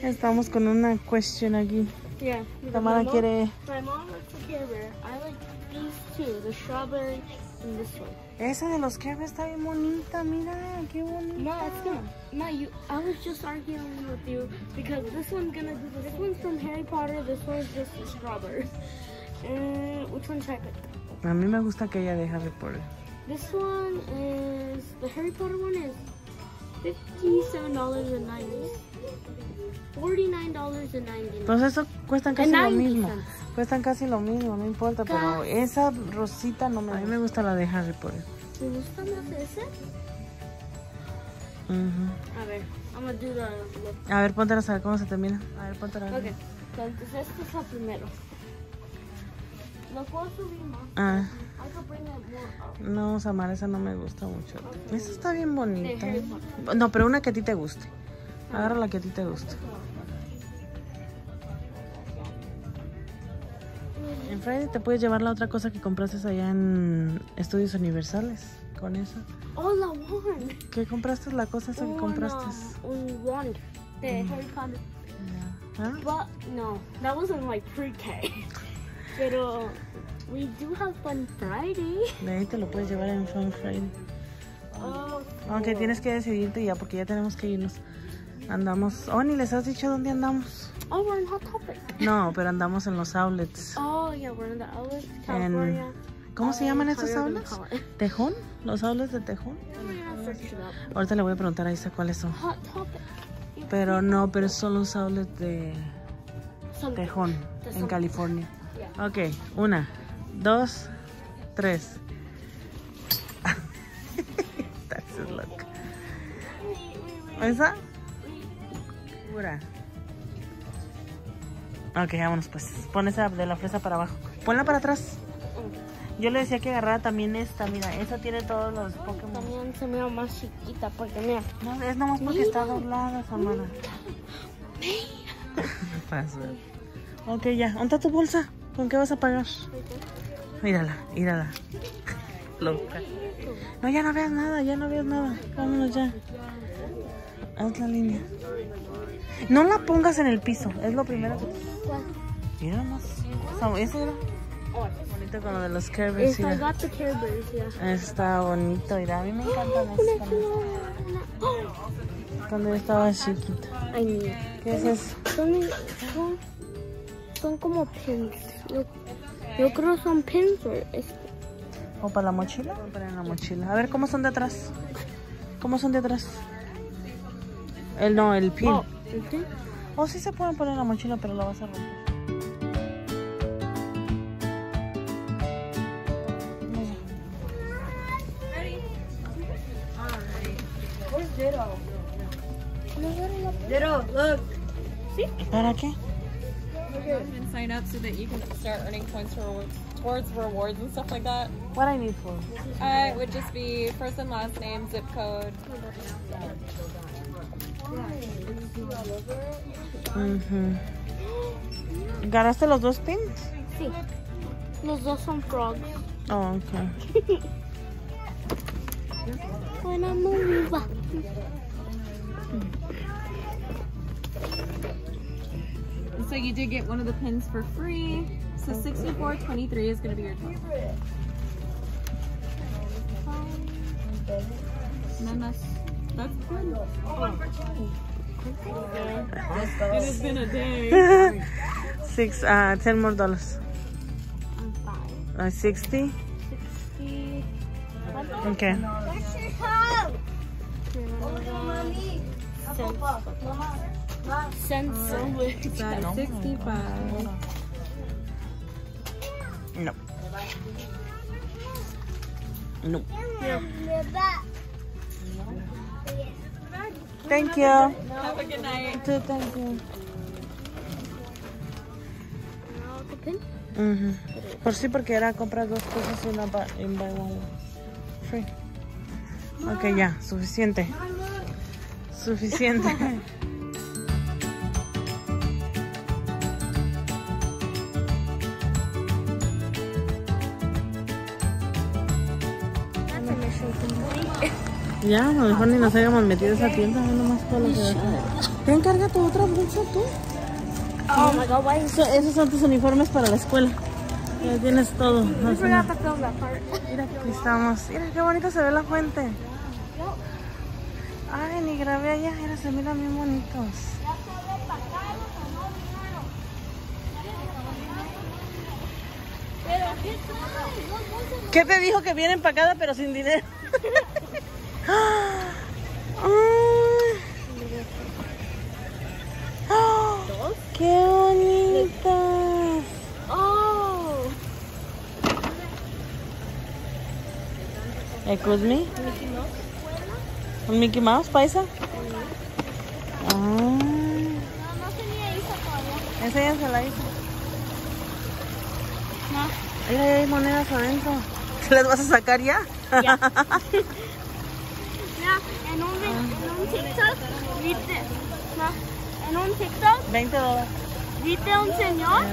Estamos con una question aquí. Yeah. Tamara quiere... My mom likes the Care Bear. I like these two, the strawberry and this one. Esa de los Care Bear está bien bonita, mira, qué bonita. No, it's not. No, I was just arguing with you because this one's gonna do this. This one's from Harry Potter. This one's just a strawberry. Which one should I pick? A mí me gusta aquella de Harry Potter. This one is the Harry Potter one is $57.90. $49.90. Pues eso cuestan casi lo mismo. cents. Cuestan casi lo mismo, no importa, pero esa rosita no me... A mí me gusta la de Harry Potter. ¿Te gusta más ese? A ver, I'm gonna do the look. A ver, póntelas a ver cómo se termina. A ver, póntelas. Ok, entonces este es el primero. Lo puedo subir más. Ah, I could bring it more up. no, Samara, esa no me gusta mucho. Esa está bien bonita. De Harry Potter. No, pero una que a ti te guste. Agarra la que a ti te guste. En Friday te puedes llevar la otra cosa que compraste allá en Estudios Universales. Con eso. Oh, la wand. ¿Qué compraste? La cosa esa que compraste. Un wand de Harry Potter. ¿Ah? But no, that wasn't like pre-K. Pero we do have Fun Friday. De ahí te lo puedes llevar en Fun Friday. Oh, Aunque tienes que decidirte ya porque ya tenemos que irnos. Andamos... Oh, ni les has dicho dónde andamos. oh, we're in Hot Topic. No, pero andamos en los outlets. Oh, yeah, we're in the outlets, California. ¿Cómo se llaman estos however you outlets? call it. ¿Tejón? ¿Los outlets de Tejón? I'm gonna search it up. Ahorita le voy a preguntar a Isa cuáles son. Hot Topic. Pero no, pero son los outlets de Something. Tejón, en California. Yeah. Ok, 1, 2, 3. Estás loca. ¿Esa? Pura. Ok, vámonos pues. Pon esa de la fresa para abajo. Ponla para atrás. Yo le decía que agarrara también esta, mira, esa tiene todos los Pokémon. También se mira más chiquita porque mira. No, es nomás porque está doblada, Samara. Paso. Ok, ya. ¿Dónde está tu bolsa? ¿Con qué vas a pagar? Mírala, mírala. Loca. No, ya no veas nada, ya no veas nada. Vámonos ya. Haz la línea. No la pongas en el piso, es lo primero que... Mira más. ¿Ese era? Bonito con lo de los Care Bears. I got the Care Bears, yeah. Está bonito, mira. A mí me encantan esos. Cuando yo estaba chiquita. Ay, mira. ¿Qué es eso? Son como pins. Yo creo son pins ¿O para la mochila? Para la mochila. A ver, ¿cómo son de atrás? ¿Cómo son de atrás? No, el pin. Oh, ¿el pin? O sí se pueden poner en la mochila, pero la vas a romper. Where's Ditto? Ditto, look. ¿Sí? ¿Para qué? And sign up so that you can start earning points towards rewards and stuff like that. What I need for? It would just be first and last name, zip code. ¿Ganaste los dos pins? Sí. Los dos son frogs. Oh, ok. Buena mueva. So you did get one of the pins for free. So 6423 is going to be your total. And then that's good. It has been a day. $10 more. I'm fine. 60? 60. Okay. Cents so much. That's 65. No. No. Thank you. Have a good night. Thank you. Por sí, porque era comprar dos cosas y una en buy one free. Ok, ya, suficiente. Suficiente. Ya, a lo mejor ni nos hayamos metido a esa tienda, no nomás todo lo que Te encarga tu otra bolsa tú. Oh my God, why is Esos son tus uniformes para la escuela. Ya tienes todo. I forgot to film that part. Mira, aquí estamos. Mira qué bonito se ve la fuente. Ay, ni grabé allá. Mira, se miran bien bonitos. ¿Qué te dijo que viene empacada pero sin dinero? ¡Qué bonitas! Oh. Excuse me. ¿Un Mickey Mouse, paisa? Ah. No tenía eso todavía. Esa ya se la hizo. No. Mira, hay monedas adentro. ¿Las vas a sacar ya? Ya. Mira, en un TikTok, en un TikTok, $20. viste un señor,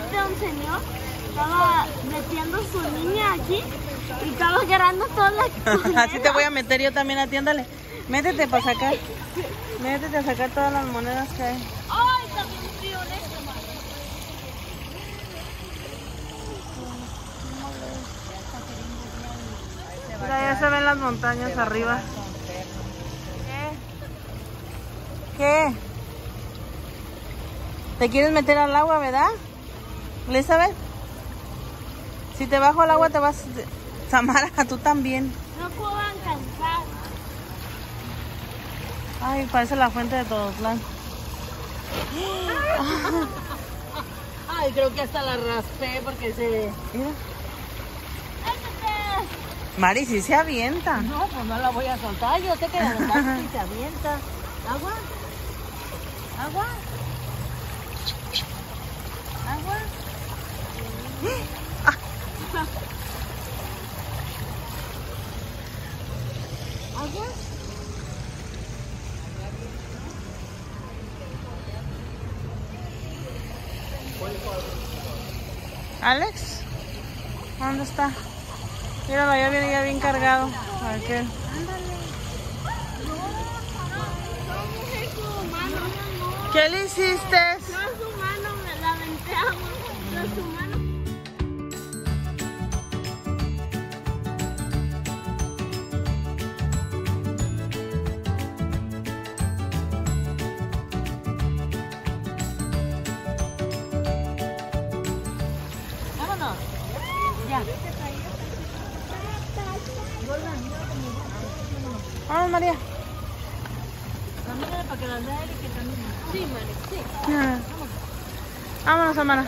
estaba metiendo su niña aquí y estaba agarrando todas las monedas. Así te voy a meter yo también a ti, ándale. Métete para sacar. Métete a sacar todas las monedas que hay. Ay, también frío en esto, man. Mira, ya se ven las montañas arriba. ¿Qué? ¿Te quieres meter al agua, verdad? Elizabeth, si te bajo al agua te vas... Samara, tú también. No puedo alcanzar. Ay, parece la fuente de Todotlán. Ay, creo que hasta la raspé porque se... Mira. Mari, sí se avienta. No, pues no la voy a soltar. Yo sé que la verdad sí se avienta. ¿Agua? ¿Agua? ¿Agua? ¿Agua? ¿Alex? ¿Dónde está? Míralo, ya viene ya bien cargado. A ver qué. ¿Qué le hiciste? No es humano, me la aventamos. No es humano. Vámonos. Ya. Vamos, María. Camínale para que la vea y que camine. Sí, Mari, sí. Vámonos, Samara.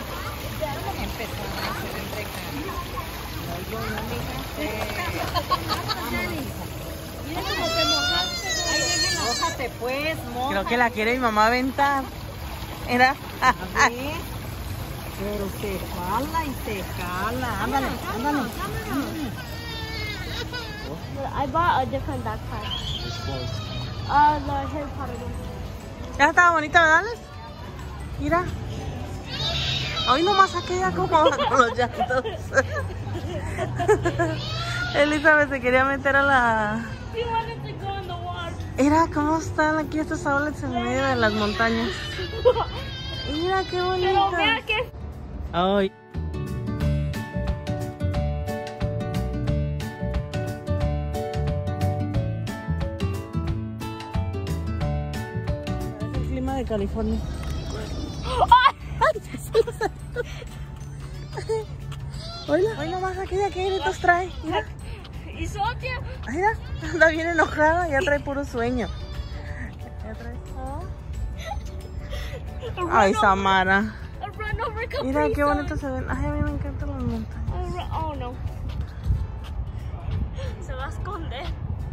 Mira cómo te mojaste. Mójate pues, Creo que la quiere mi mamá aventar. Mira. A ver. Pero se jala y se jala. Ándale, ándale. I bought a different backpack. The Harry Potter one. Ya estaba bonita, ¿verdad, Alex? Mira. Hoy nomás aquella como con los llantos. Elizabeth se quería meter a la... He wanted to go in the water. Mira cómo están aquí estos outlets en medio de las montañas. Mira qué bonito. Pero vea que Ay. Es el clima de California. Hoy nomás aquella que gritos trae. Mira, y Sotia. mira, anda bien enojada, ya trae puro sueño. Ya trae... Ay, Samara. A run over Capri Mira qué Sun. bonito se ven. Ay, a mí me encantan las montañas. Oh no. Se va a esconder.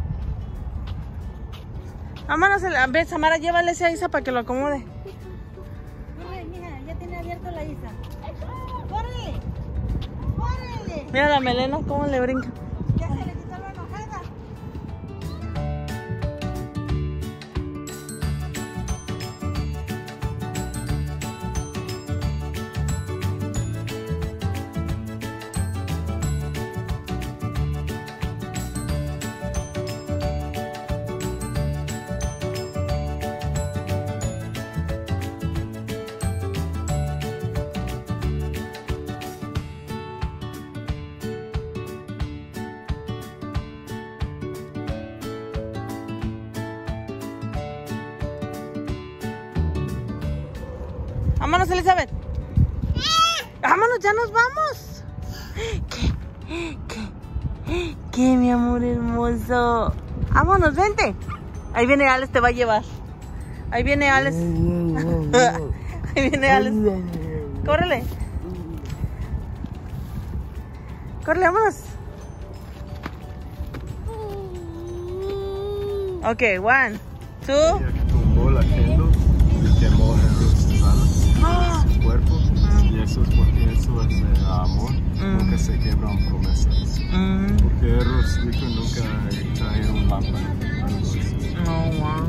Vámonos, ve, Samara, llévale ese a Isa para que lo acomode. Ay, mija, ya tiene abierto la Isa. ¡Córrele! ¡Córrele! Mira la melena, cómo le brinca. Ya se le quitó la enojada. Vámonos, Elizabeth. Vámonos, ya nos vamos. ¿Qué, mi amor hermoso? Vámonos, vente. Ahí viene Alex, te va a llevar. Ahí viene Alex. Ahí viene Alex. Córrele. Córrele, vámonos. Ok, 1, 2. Ella que tumbó la Kendall y quemó su cuerpo. Y eso es porque eso es el amor. Nunca se quebran promesas. Porque Eros dijo nunca traer un lámpara. Oh, wow.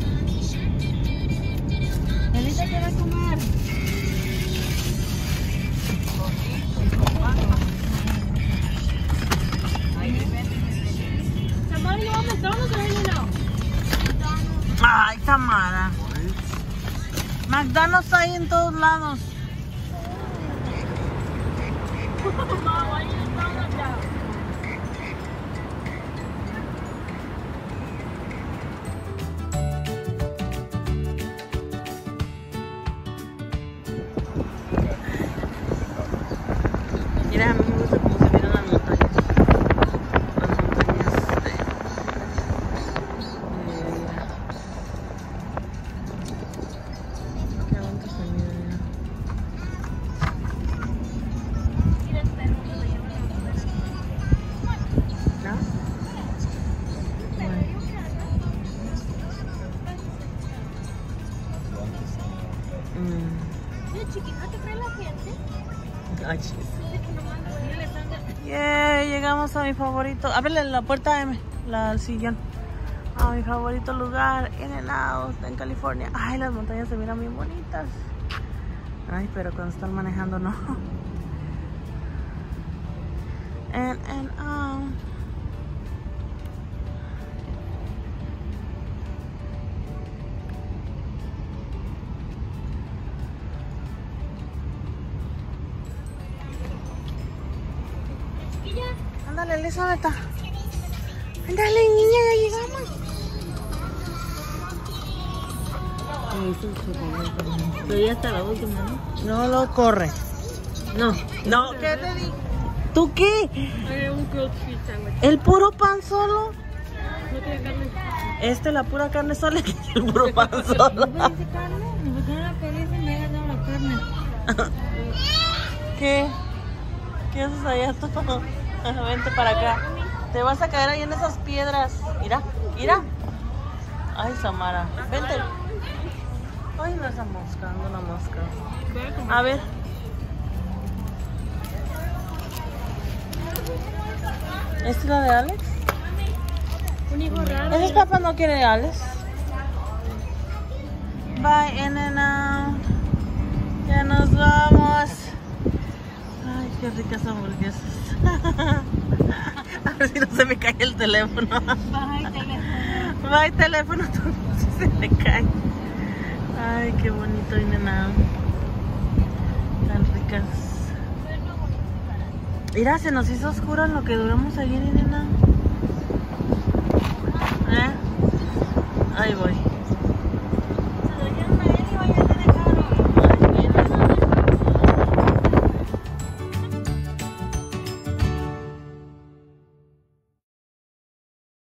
Elisa quiere comer. Somebody want McDonald's or you know? Ay, Tamara. McDonald's hay en todos lados. Mom, why you throwing them down? Mira, a mí me gusta cómo se miran las montañas. Las montañas de... Mira. Qué bonito se mira, mira. ¿No? Ay, chis. Yeah, llegamos a mi favorito. Ábrele la puerta a M, al sillón. A mi favorito lugar, In-N-Out, en California. Ay, las montañas se miran bien bonitas. Ay, pero cuando están manejando no. In-N-Out. Ándale, Elizabeth. Ándale, niña, ya llegamos. Pero ya hasta la última, ¿no? No lo corre. No. No, ¿qué te di? ¿Tú qué? Un grilled cheese sandwich. ¿El puro pan solo? No tiene carne. La pura carne sola y el puro pan solo. ¿No pediste carne? ¿Por qué no la pediste? Me habías dado la carne. ¿Qué? ¿Qué haces allá tú? Vente para acá. Te vas a caer ahí en esas piedras. Mira, mira. Ay, Samara. Vente. Ay, no, esa mosca, ando una mosca. A ver. ¿Esta es la de Alex? Un hijo raro. Esos papas no quiere Alex. Bye, In-N-Out. Ya nos vamos. Ay, qué ricas hamburguesas. A ver si no se me cae el teléfono. Bye, teléfono. Bye, teléfono. Si se me cae. Ay, qué bonito In-N-Out. Tan ricas. Mira, se nos hizo oscuro en lo que duramos ahí en In-N-Out. Ahí voy.